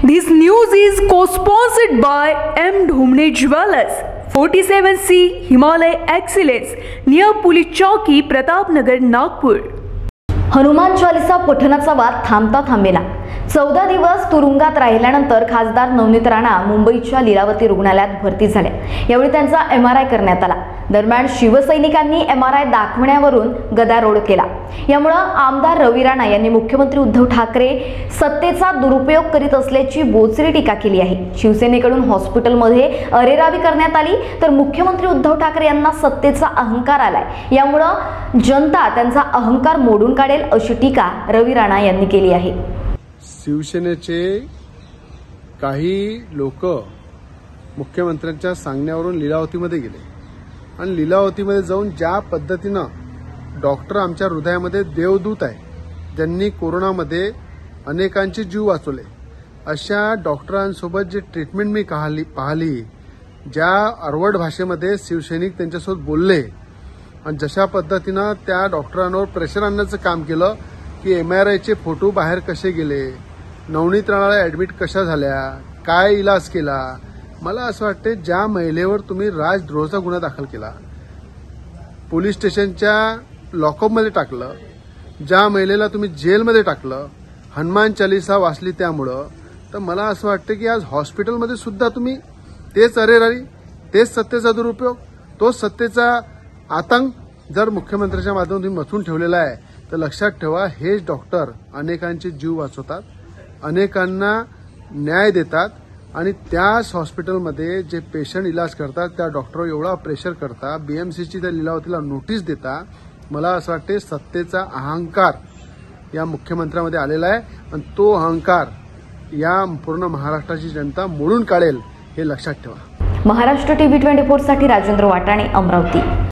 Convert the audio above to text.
This news is co-sponsored by M. Dhumne Jewelers, 47C Himalay Excellence, near Police Chowki, Pratapnagar, Nagpur. Hanuman Chalisa पठणाचा वाद थांबता थांबेना. 14 दिवस तुरुंगात राहिल्यानंतर खासदार नवनीत राणा मुंबईच्या लीलावती रुग्णालयात भरती झाले. यावेळी त्यांचा MRI करण्यात आला. दरम्यान शिवसैनिकांनी MRI दाखवण्यावरून गदारोळ केला. यामुळे आमदार रवी राणा यांनी मुख्यमंत्री उद्धव ठाकरे सत्तेचा दुरुपयोग करीत असल्याची बोचरी टीका केली आहे. शिवसेनेकडून हॉस्पिटलमध्ये अरेरावी करण्यात आली तर मुख्यमंत्री उद्धव ठाकरे यांना सत्तेचा अहंकार आलाय. यामुळे जनता त्यांचा अहंकार मोडून काढेल अशी टीका रवी राणा यांनी केली आहे. शिवसेनेचे काही लोक मुख्यमंत्र्यांच्या सांगण्यावरून लीलावतीमध्ये गेले आणि लीलावतीमध्ये जाऊन ज्या पद्धतीनं डॉक्टर आमच्या हृदयामध्ये देवदूत आहे, ज्यांनी कोरोनामध्ये अनेकांचे जीव वाचवले, अशा डॉक्टरांसोबत जे ट्रीटमेंट मी पाहिली, ज्या अर्वड भाषेमध्ये शिवसैनिक त्यांच्यासोबत बोलले आणि जशा पद्धतीनं त्या डॉक्टरांवर प्रेशर आणण्याचं काम केलं की MRIचे फोटो बाहेर कसे गेले, नवनीत राणाला ऍडमिट कशा झाल्या, काय इलाज केला. मला असं वाटते ज्या महिलेवर तुम्ही राजद्रोहाचा गुन्हा दाखल केला, पोलीस स्टेशनच्या लॉकअपमध्ये टाकलं, ज्या महिलेला तुम्ही जेलमध्ये टाकलं, हनुमान चालीसा वाचली त्यामुळं, तर मला असं वाटतं की आज हॉस्पिटलमध्ये सुद्धा तुम्ही तेच अरेरावी, तेच सत्तेचा दुरुपयोग, तोच सत्तेचा आतंक जर मुख्यमंत्र्यांच्या माध्यमातून मथून ठेवलेला आहे, तर लक्षात ठेवा हेच डॉक्टर अनेकांचे जीव वाचवतात, अनेकांना न्याय देतात आणि त्याच हॉस्पिटलमध्ये जे पेशंट इलाज करतात त्या डॉक्टर एवढा प्रेशर करता, BMCची त्या लीलावतीला नोटीस देता. मला असं वाटते सत्तेचा अहंकार या मुख्यमंत्र्यामध्ये आलेला आहे आणि तो अहंकार या पूर्ण महाराष्ट्राची जनता मोडून काढेल हे लक्षात ठेवा. महाराष्ट्र TV 24 साठी राजेंद्र वाटाणे, अमरावती.